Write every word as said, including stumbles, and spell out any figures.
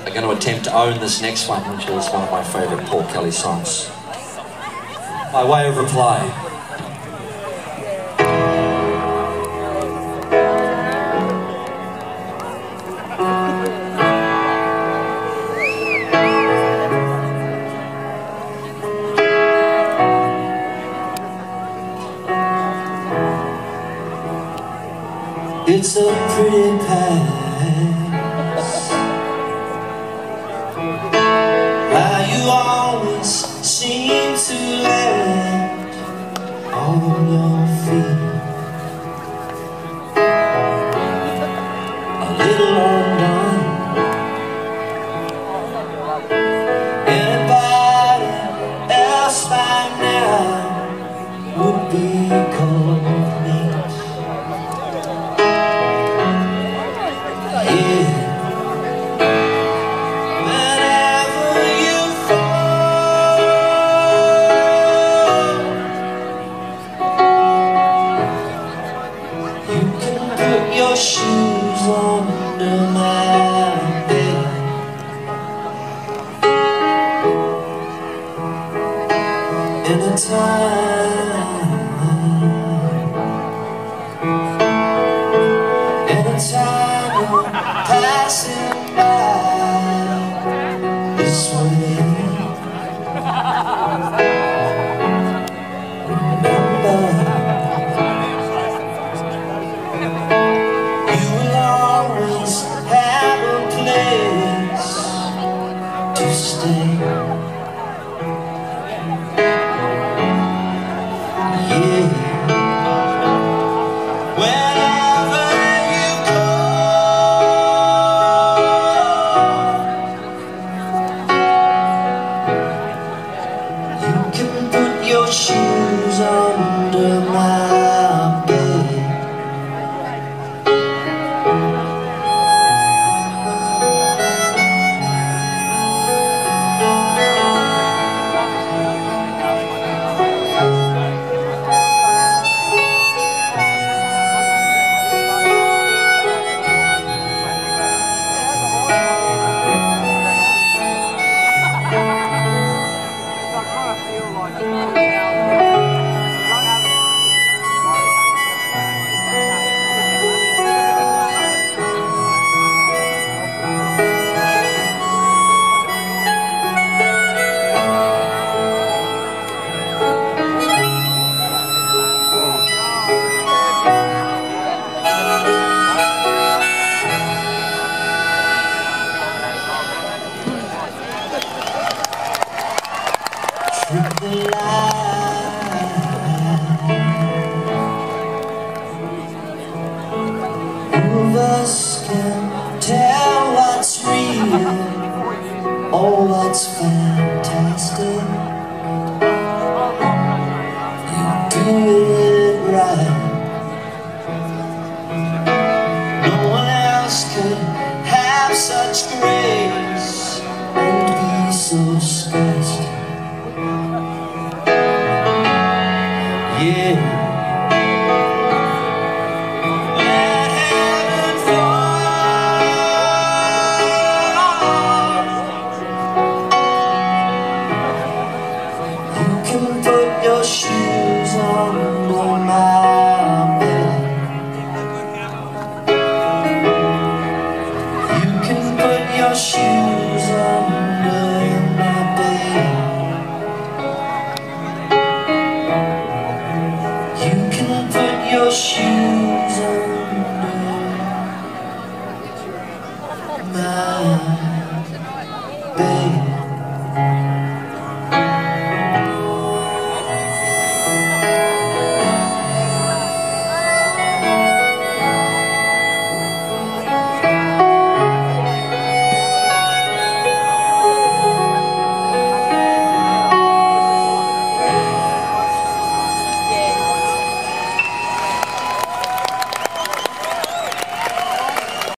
are going to attempt to own this next one, which is one of my favourite Paul Kelly songs. By way of reply. It's a pretty past, how you always seem to land on your feet, a little undone. Anybody else by now would be called neat. Your shoes under my bed, anytime, anytime you're passing by this way, remember have a place to stay. Yeah, wherever you go, you can put your shoes under my bed. The Who of us can tell what's real or what's fantastic? You do it right. No one else could have such great